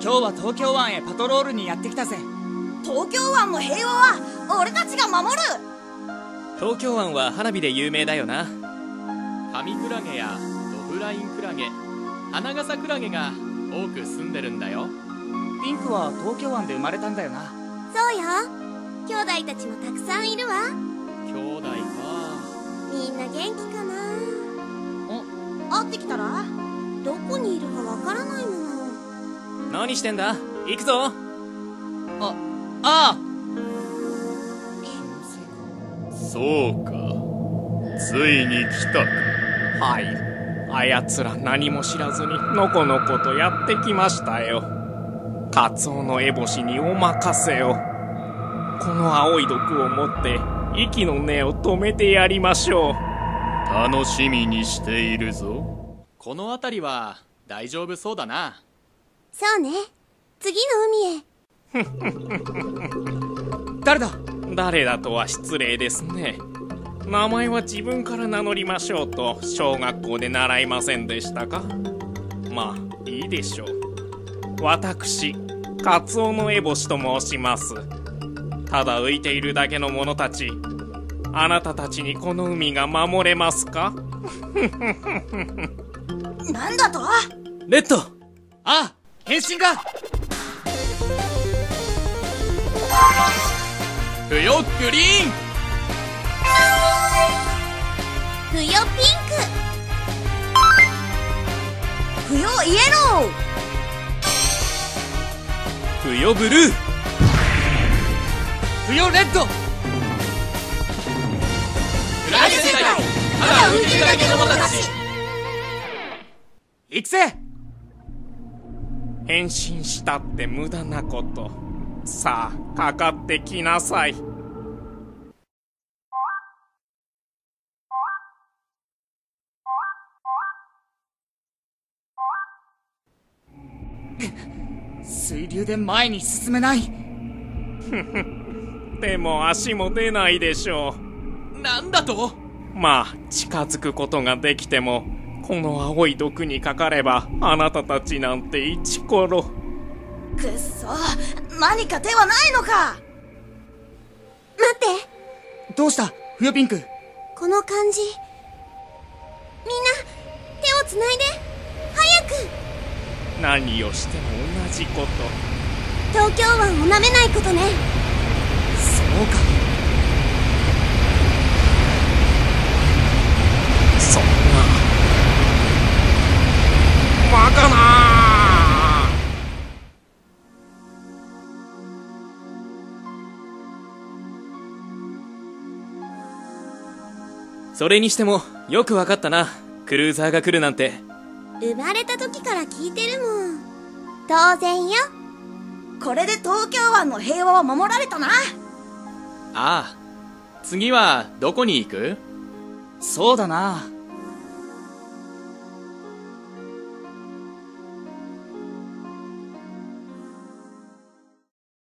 今日は東京湾へパトロールにやってきたぜ。 東京湾の平和は俺たちが守る。 東京湾は花火で有名だよな。カミクラゲやドブラインクラゲ、花笠クラゲが多く住んでるんだよ。 ピンクは東京湾で生まれたんだよな。 そうよ。兄弟たちもたくさんいるわ。 兄弟か。 みんな元気かな。 会ってきたらどこにいるかわからないもの。 何してんだ。行くぞ。 ああ。 そうか、ついに来たか。 はい、あやつら何も知らずにのこのことやってきましたよ。カツオの烏帽子にお任せを。この青い毒を持って息の根を止めてやりましょう。 楽しみにしているぞ。 この辺りは大丈夫そうだな。 そうね。次の海へ。 誰だ。 誰だとは失礼ですね。名前は自分から名乗りましょうと小学校で習いませんでしたか。まあいいでしょう。私カツオの烏帽子と申します。ただ浮いているだけの者たち、あなたたちにこの海が守れますか。 なんだと。 レッド。ああ、変身が。 不要グリーン、 不要ピン不要イエロ不要ブルー、 不要レッド。 フライ世界、ただ浮いてるだけの者たち。 行くぜ。 変身したって無駄なこと。さあかかってきなさい。 水流で前に進めない。 でも足も出ないでしょう。なんだと。 まあ近づくことができてもこの青い毒にかかればあなたたちなんてイチコロ。 くっそ、何か手はないのか。 待って。 どうした、ふよピンク。 この感じ。みんな手をつないで。早く。 何をしても同じこと。 東京湾をなめないことね。 そうか。 そんなバカな。 それにしてもよくわかったな。クルーザーが来るなんて。 生まれた時から聞いてるもん。当然よ。 これで東京湾の平和は守られたな。 ああ、次はどこに行く？ そうだな。